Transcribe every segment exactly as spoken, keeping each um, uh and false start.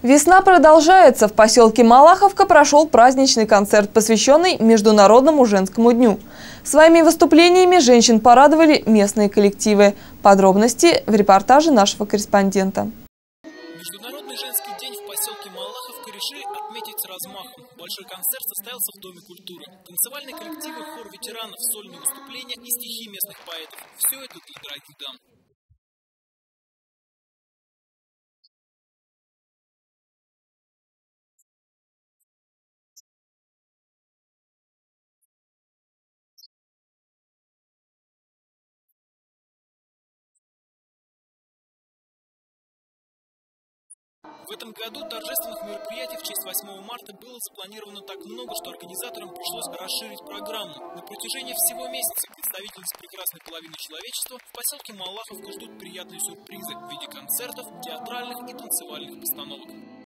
Весна продолжается. В поселке Малаховка прошел праздничный концерт, посвященный Международному женскому дню. Своими выступлениями женщин порадовали местные коллективы. Подробности в репортаже нашего корреспондента. Международный женский день в поселке Малаховка решили отметить с размахом. Большой концерт состоялся в Доме культуры. Танцевальные коллективы, хор ветеранов, сольные выступления и стихи местных поэтов. Все это для дорогих дам. В этом году торжественных мероприятий в честь восьмого марта было запланировано так много, что организаторам пришлось расширить программу. На протяжении всего месяца представительницы прекрасной половины человечества в поселке Малаховка ждут приятные сюрпризы в виде концертов, театральных и танцевальных постановок.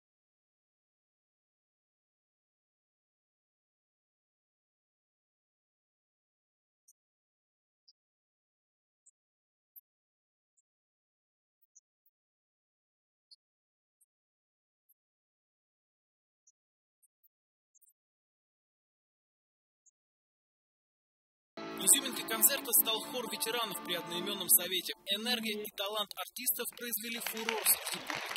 Изюминкой концерта стал хор ветеранов при одноименном совете. Энергия и талант артистов произвели фурор среди публики.